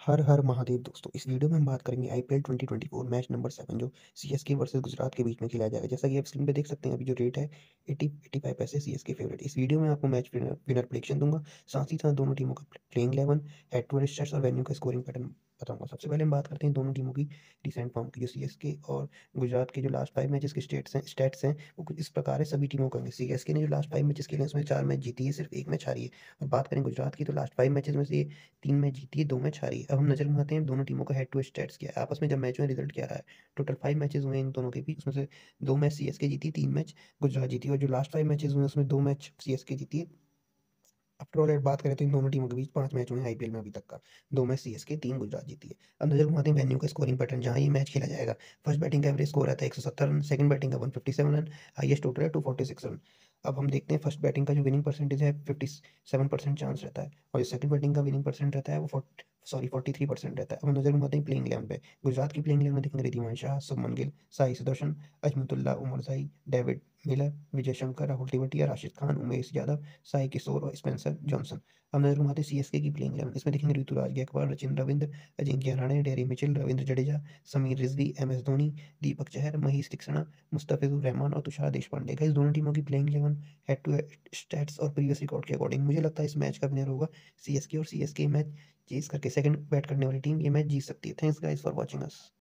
हर हर महादेव दोस्तों, इस वीडियो में हम बात करेंगे आईपीएल 2024 मैच नंबर 7 जो सीएसके वर्सेस गुजरात के बीच में खेला जाएगा। जैसा कि आप स्क्रीन पे देख सकते हैं, अभी जो रेट है 80-85 पैसे सीएसके फेवरेट। इस वीडियो में आपको मैच विनर विनर प्रेडिक्शन दूंगा, साथ ही साथ दोनों टीमों का playing 11, head to head stats और वेन्यू का स्कोरिंग पैटर्न बताऊंगा। सबसे पहले हम बात करते हैं दोनों टीमों की रिसेंट फॉर्म की। जो सीएसके और गुजरात के जो लास्ट 5 मैचेस के स्टैट्स हैं वो कुछ इस प्रकार है। सभी टीमों का सीएसके ने जो लास्ट 5 मैचेस खेले हैं उसमें 4 मैच जीती है, सिर्फ 1 मैच हारी है। और बात करें गुजरात की, तो लास्ट 5 मैचेस में से 3 मैच जीती है, 2 मैच हारी है। अब हम नज़र घुमाते हैं दोनों टीमों का हेड टू हेड स्टैट्स क्या है, आपस में जब मैच में रिजल्ट क्या रहा है। टोटल 5 मैचेस हुए इन दोनों के बीच, उसमें से 2 मैच सीएसके जीती, 3 मैच गुजरात जीती। और जो लास्ट 5 मैचेस हुए उसमें 2 मैच सीएसके जीती। आफ्टर ऑल बात करें तो इन दोनों टीमों के बीच 5 मैच हुए हैं आईपीएल में अभी तक का। 2 मैच सीएसके, 3 गुजरात जीती है। अब नजर घुमाते हैं वेन्यू का स्कोरिंग पैटर्न जहां ये मैच खेला जाएगा। फर्स्ट बैटिंग का एवरेज स्कोर आता है 170 रन, सेकंड बैटिंग का 157 रन, हाईएस्ट टोटल है 246 रन। अब हम देखते हैं फर्स्ट बैटिंग का जो विनिंग परसेंटेज है 57% चांस रहता है, और जो सेकंड बैटिंग का विनिंग परसेंट रहता है वो 43% रहता है। अब हम नजर घुमाते हैं प्लेइंग 11 पे। गुजरात की प्लेइंग 11 में देखेंगे Riddhiman Shah, Shubman Gill, Sai Sudarshan, Azmatullah, Omarzai, David Miller, Vijay Shankar, Rahul Tewatia, Rashid Khan, Umesh Yadav, Sai Kishore और स्पेंसर जॉनसन। हम नजर घुमाते हैं सीएसके की प्लेइंग 11। इसमें देखेंगे Ruturaj Gaikwad, Sachin Ravindra, Ajinkya Rahane, Daryl Mitchell, Ravindra Jadeja, Sameer Rizvi, MS Dhoni, Deepak Chahar, Maheesh Theekshana, Mustafizur Rahman और तुषार देशपांडे। इस दोनों टीमों की playing 11 head to head stats और प्रीवियस रिकॉर्ड के अकॉर्डिंग मुझे लगता है इस मैच का विनर होगा सीएसके, और सीएसके मैच चेस करके सेकंड बैट करने वाली टीम ये मैच जीत सकती है। Thanks guys for watching us.